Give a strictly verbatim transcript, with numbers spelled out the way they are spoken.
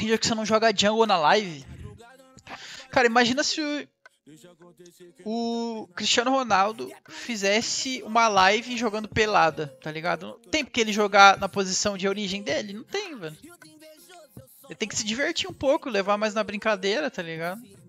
Ranger que você não joga jungle na live. Cara, imagina se o, o Cristiano Ronaldo fizesse uma live jogando pelada, tá ligado? Não tem porque ele jogar na posição de origem dele? Não tem, velho. Ele tem que se divertir um pouco, levar mais na brincadeira, tá ligado?